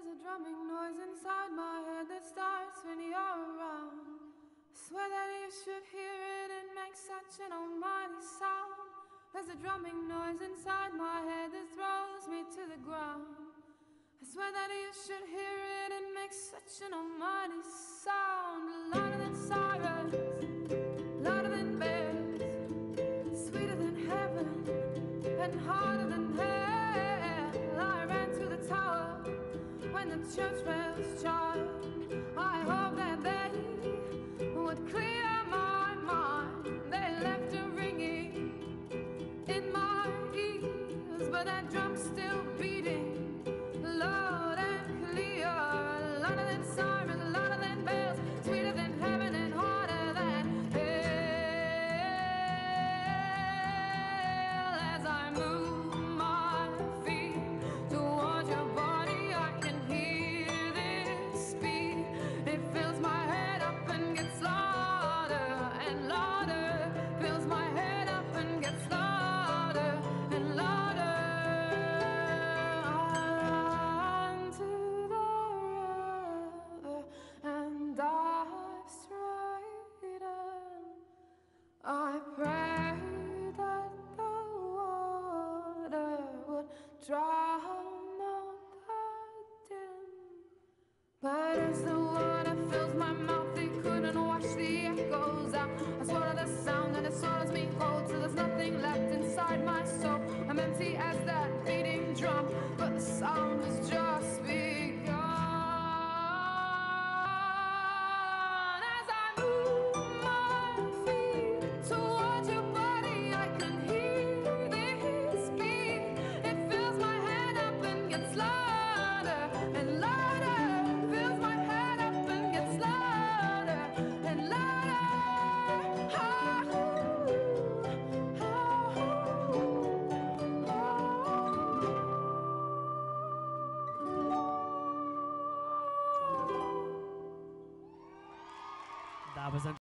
There's a drumming noise inside my head that starts when you're around. I swear that you should hear it, it makes such an almighty sound. There's a drumming noise inside my head that throws me to the ground. I swear that you should hear it, it makes such an almighty sound. Louder than sirens, louder than bells, sweeter than heaven and harder than hell. I ran to the tower when the church bells chimed. I hope that they would clear my mind. They left a ringing in my ears, but that drum's still beating loud and clear. Louder than sirens, louder than bells, sweeter than heaven and harder than hell. As I move my feet towards your body, I can hear this beat. It fills my head up and gets louder and louder. Fills my head up and gets louder and louder. Onto the river and dive straight in. I prayed that the water would drown out the din. But as the water fills my mouth, it couldn't wash the echoes out. I swallow the sound and it swallows me whole till there's nothing left inside my soul. I'm empty as that beating drum, but the sound has just begun. As I move my feet towards your body, I can hear this beat. It fills my head up and gets louder and louder. Fills my head up and gets louder and louder. That was